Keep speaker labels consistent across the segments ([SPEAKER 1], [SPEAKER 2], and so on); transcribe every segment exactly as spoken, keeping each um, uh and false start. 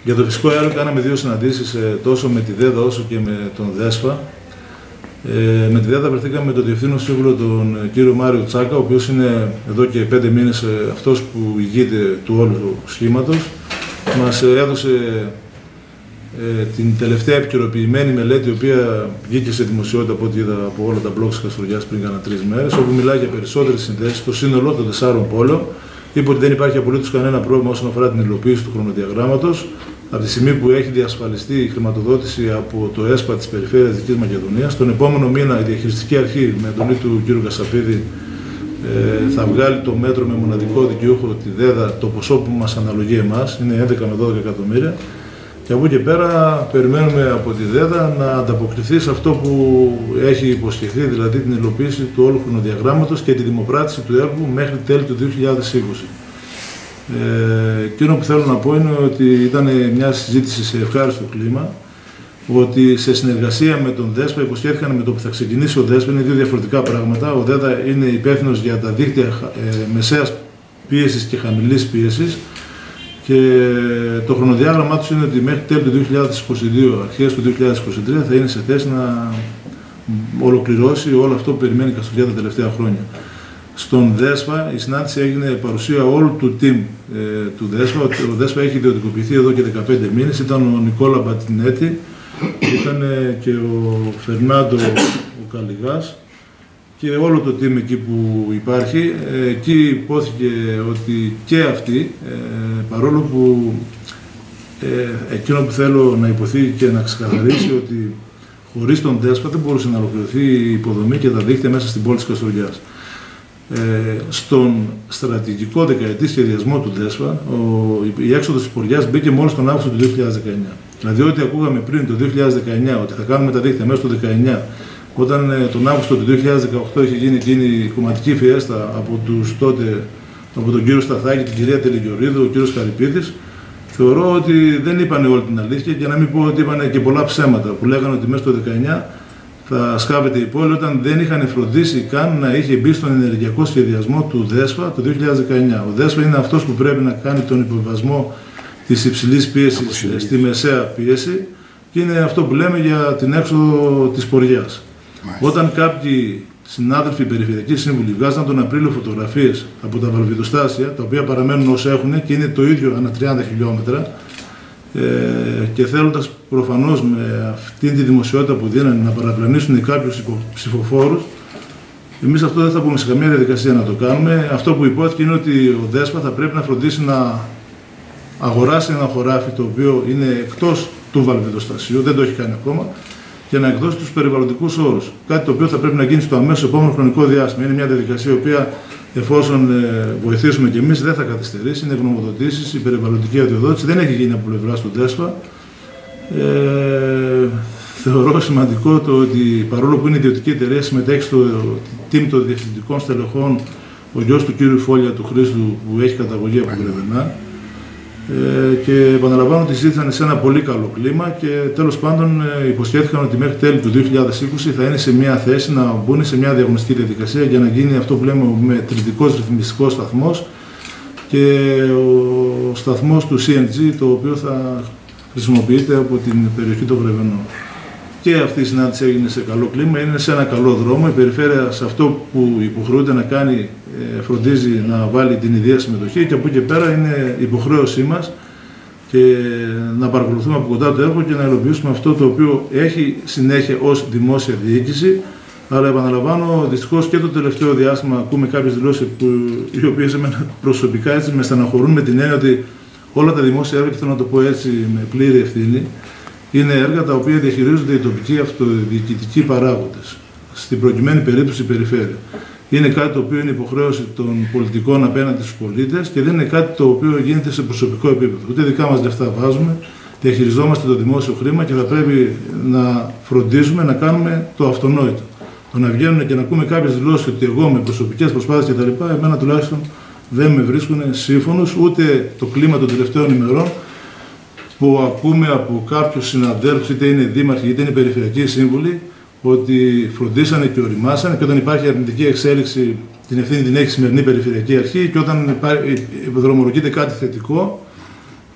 [SPEAKER 1] Για το φυσικό αέριο κάναμε δύο συναντήσεις ε, τόσο με τη ΔΕΔΑ όσο και με τον ΔΕΣΦΑ. Ε, με τη ΔΕΔΑ βρεθήκαμε με τον Διευθύνων Σύμβουλο, τον κύριο Μάριο Τσάκα, ο οποίος είναι εδώ και πέντε μήνες ε, αυτός που ηγείται του όλου του σχήματος. Μας ε, έδωσε ε, την τελευταία επικαιροποιημένη μελέτη, η οποία βγήκε σε δημοσιότητα από ό,τι είδα από όλα τα blogs της Καστοριάς πριν κάνα τρεις μέρες, όπου μιλάει για περισσότερες συνδέσεις στο σύνολο των τεσσάρων πόλεων. Είπε ότι δεν υπάρχει απολύτως κανένα πρόβλημα όσον αφορά την υλοποίηση του χρονοδιαγράμματος. Από τη στιγμή που έχει διασφαλιστεί η χρηματοδότηση από το ΕΣΠΑ της Περιφέρειας Δυτικής Μακεδονίας, τον επόμενο μήνα η διαχειριστική αρχή με εντολή του κ. Κασαπίδη ε, θα βγάλει το μέτρο με μοναδικό δικαιούχο τη ΔΕΔΑ, το ποσό που μας αναλογεί εμάς, είναι έντεκα με δώδεκα εκατομμύρια. Και από εκεί και πέρα περιμένουμε από τη ΔΕΔΑ να ανταποκριθεί σε αυτό που έχει υποσχεθεί, δηλαδή την υλοποίηση του όλου χρονοδιαγράμματος και τη δημοπράτηση του έργου μέχρι τέλη του δύο χιλιάδες είκοσι. Ε, εκείνο που θέλω να πω είναι ότι ήταν μια συζήτηση σε ευχάριστο κλίμα, ότι σε συνεργασία με τον ΔΕΣΠΑ υποσχέθηκαν με το που θα ξεκινήσει ο ΔΕΣΠΑ, είναι δύο διαφορετικά πράγματα. Ο ΔΕΔΑ είναι υπεύθυνος για τα δίκτυα ε, μεσαίας πίεσης και χαμηλής πίεσης και το χρονοδιάγραμμά τους είναι ότι μέχρι τέλη του δύο χιλιάδες είκοσι δύο, αρχές του δύο χιλιάδες είκοσι τρία θα είναι σε θέση να ολοκληρώσει όλο αυτό που περιμένει η Καστοριά τα τελευταία χρόνια. Στον ΔΕΣΦΑ η συνάντηση έγινε παρουσία όλου του team ε, του ΔΕΣΦΑ. Ο ΔΕΣΦΑ έχει ιδιωτικοποιηθεί εδώ και δεκαπέντε μήνες. Ήταν ο Νικόλα Μπατινέτη, ήταν και ο Φερνάντο ο Καλιγάς και όλο το team εκεί που υπάρχει. Ε, εκεί υπόθηκε ότι και αυτοί, ε, παρόλο που ε, εκείνο που θέλω να υποθεί και να ξεκαθαρίσει ότι χωρίς τον ΔΕΣΦΑ δεν μπορούσε να ολοκληρωθεί η υποδομή και τα δίκτυα μέσα στην πόλη της Καστοριάς. Ε, στον στρατηγικό δεκαετή σχεδιασμό του ΔΕΣΦΑ, ο, η έξοδος της Ποριάς μπήκε μόλις τον Αύγουστο του δύο χιλιάδες δεκαεννιά. Δηλαδή, ό,τι ακούγαμε πριν το δύο χιλιάδες δεκαεννιά ότι θα κάνουμε τα δίκτυα μέσα στο δύο χιλιάδες δεκαεννιά, όταν ε, τον Αύγουστο του δύο χιλιάδες δεκαοκτώ είχε γίνει εκείνη η κομματική φιέστα από, τους, τότε, από τον κύριο Σταθάκη, την κυρία Τελιγιορίδου, ο κύριος Καρυπίδης, θεωρώ ότι δεν είπαν όλη την αλήθεια και να μην πω ότι είπαν και πολλά ψέματα που λέγανε ότι μέσα στο δύο χιλιάδες δεκαεννιά θα σκάβεται η πόλη, όταν δεν είχαν φροντίσει καν να είχε μπει στον ενεργειακό σχεδιασμό του ΔΕΣΦΑ το δύο χιλιάδες δεκαεννιά. Ο ΔΕΣΦΑ είναι αυτός που πρέπει να κάνει τον υποβιβασμό της υψηλής πίεσης στη μεσαία πίεση και είναι αυτό που λέμε για την έξοδο της Ποριάς. Μάλιστα. Όταν κάποιοι συνάδελφοι περιφερειακοί σύμβουλοι βγάζαν τον Απρίλιο φωτογραφίες από τα βαλβιδοστάσια, τα οποία παραμένουν όσα έχουν και είναι το ίδιο ανά τριάντα χιλιόμετρα, Ε, και θέλοντας προφανώς με αυτή τη δημοσιότητα που δίνανε να παραπλανήσουν κάποιους ψηφοφόρους, εμείς αυτό δεν θα πούμε σε καμία διαδικασία να το κάνουμε. Αυτό που υπόθηκε είναι ότι ο ΔΕΣΠΑ θα πρέπει να φροντίσει να αγοράσει ένα χωράφι το οποίο είναι εκτός του βαλβιδοστασίου, δεν το έχει κάνει ακόμα, και να εκδώσει τους περιβαλλοντικούς όρους. Κάτι το οποίο θα πρέπει να γίνει στο αμέσως επόμενο χρονικό διάστημα. Είναι μια διαδικασία η οποία, εφόσον ε, βοηθήσουμε και εμείς, δεν θα καθυστερήσει. Είναι γνωμοδοτήσεις, η περιβαλλοντική αδειοδότηση δεν έχει γίνει από πλευράς του ΔΕΣΦΑ. Ε, θεωρώ σημαντικό το ότι παρόλο που είναι ιδιωτική εταιρεία, συμμετέχει στο team των διευθυντικών στελεχών ο γιος του κύριου Φόλια, του Χρήστου, που έχει καταγωγή από Γρεβενά. Ε, και επαναλαμβάνω ότι ζήτησαν σε ένα πολύ καλό κλίμα και τέλος πάντων ε, υποσχέθηκαν ότι μέχρι τέλη του δύο χιλιάδες είκοσι θα είναι σε μια θέση να μπουν σε μια διαγωνιστική διαδικασία για να γίνει αυτό που λέμε με τριτικός ρυθμιστικός σταθμός και ο σταθμός του σι εν τζι, το οποίο θα χρησιμοποιείται από την περιοχή των Βρεβενών. Και αυτή η συνάντηση έγινε σε καλό κλίμα, είναι σε ένα καλό δρόμο. Η περιφέρεια σε αυτό που υποχρεούται να κάνει, ε, φροντίζει να βάλει την ιδέα συμμετοχή και από εκεί και πέρα είναι υποχρέωσή μας και να παρακολουθούμε από κοντά το έργο και να υλοποιήσουμε αυτό το οποίο έχει συνέχεια ως δημόσια διοίκηση. Αλλά επαναλαμβάνω, δυστυχώς και το τελευταίο διάστημα ακούμε κάποιες δηλώσεις που, οι οποίες εμένα προσωπικά έτσι με στεναχωρούν, με την έννοια ότι όλα τα δημόσια έργα, και θέλω να το πω έτσι με πλήρη ευθύνη, είναι έργα τα οποία διαχειρίζονται οι τοπικοί αυτοδιοικητικοί παράγοντες. Στην προκειμένη περίπτωση η περιφέρεια. Είναι κάτι το οποίο είναι υποχρέωση των πολιτικών απέναντι στους πολίτες και δεν είναι κάτι το οποίο γίνεται σε προσωπικό επίπεδο. Ούτε δικά μας λεφτά βάζουμε, διαχειριζόμαστε το δημόσιο χρήμα και θα πρέπει να φροντίζουμε να κάνουμε το αυτονόητο. Το να βγαίνουν και να ακούμε κάποιες δηλώσεις ότι εγώ με προσωπικές προσπάθειες κτλ. Εμένα τουλάχιστον δεν με βρίσκουν σύμφωνος, ούτε το κλίμα των τελευταίων ημερών που ακούμε από κάποιους συναδέλφους, είτε είναι δήμαρχοι είτε είναι περιφερειακοί σύμβουλοι, ότι φροντίσανε και οριμάσανε και όταν υπάρχει αρνητική εξέλιξη την ευθύνη την έχει η σημερινή περιφερειακή αρχή και όταν δρομολογείται κάτι θετικό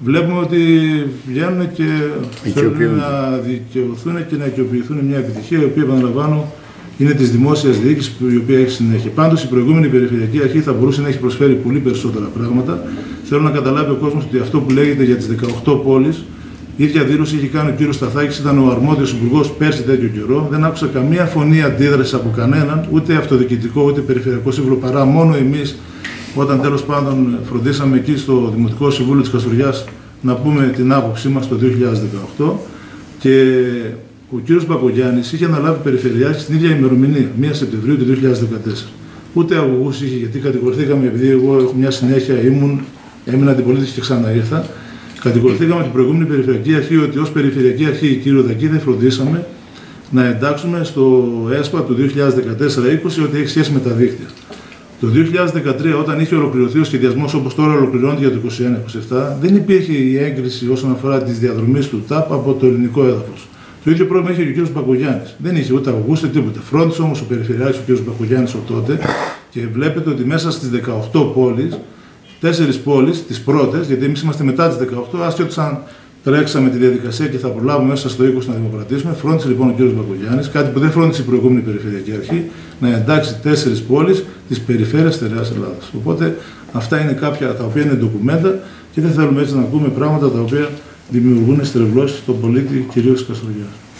[SPEAKER 1] βλέπουμε ότι βγαίνουν και θέλουν να δικαιωθούν και να οικειοποιηθούν μια επιτυχία, η οποία, επαναλαμβάνω, είναι της δημόσιας διοίκησης, η οποία έχει συνέχεια. Πάντως, η προηγούμενη Περιφερειακή Αρχή θα μπορούσε να έχει προσφέρει πολύ περισσότερα πράγματα. Θέλω να καταλάβει ο κόσμος ότι αυτό που λέγεται για τις δεκαοκτώ πόλεις, η ίδια δήλωση είχε κάνει ο κύριος Σταθάκης, ήταν ο αρμόδιος υπουργός πέρσι τέτοιο καιρό. Δεν άκουσα καμία φωνή αντίδραση από κανέναν, ούτε αυτοδιοικητικό ούτε περιφερειακό σύμβουλο, παρά μόνο εμείς, όταν τέλος πάντων φροντίσαμε εκεί στο Δημοτικό Συμβούλιο της Καστοριάς να πούμε την άποψή μας το δύο χιλιάδες δεκαοκτώ. Και ο κύριος Μπακογιάννης είχε αναλάβει περιφερειάρχη στην ίδια ημερομηνία, πρώτη Σεπτεμβρίου του δύο χιλιάδες δεκατέσσερα. Ούτε αγωγούς είχε, γιατί κατηγορηθήκαμε, επειδή εγώ έχω μια συνέχεια, ήμουν, έμεινα αντιπολίτης και ξανά ήρθα. Κατηγορηθήκαμε την προηγούμενη Περιφερειακή Αρχή ότι ως Περιφερειακή Αρχή, κύριο Δακή, δεν φροντίσαμε να εντάξουμε στο ΕΣΠΑ του δύο χιλιάδες δεκατέσσερα είκοσι ότι έχει σχέση με τα δίκτυα. Το δύο χιλιάδες δεκατρία, όταν είχε ολοκληρωθεί ο σχεδιασμός όπως τώρα ολοκληρώνεται για το είκοσι ένα είκοσι επτά, δεν υπήρχε η έγκριση όσον αφορά τις διαδρομές του ΤΑΠ από το ελληνικό έδαφος. Το ίδιο πρόβλημα είχε και ο κ. Μπακογιάννης. Δεν είχε ούτε αγωγούς ούτε τίποτα. Φρόντισε όμως ο Περιφερειάρχης, ο κ. Μπακογιάννης, ο τότε, και βλέπετε ότι μέσα στις δεκαοκτώ πόλεις, τέσσερις πόλεις, τις πρώτες, γιατί εμείς είμαστε μετά τις δεκαοκτώ, άσχετος αν τρέξαμε τη διαδικασία και θα προλάβουμε μέσα στο είκοσι να δημοκρατήσουμε. Φρόντισε λοιπόν ο κ. Μπακογιάννης, κάτι που δεν φρόντισε η προηγούμενη Περιφερειακή Αρχή, να εντάξει τέσσερις πόλεις της περιφέρειας Στερεάς Ελλάδας. Οπότε αυτά είναι κάποια τα οποία είναι ντοκουμέντα και δεν θέλουμε έτσι να ακούμε πράγματα τα οποία δημιουργούν στρεβλώσεις στον πολίτη, κυρίως της Καστοριάς.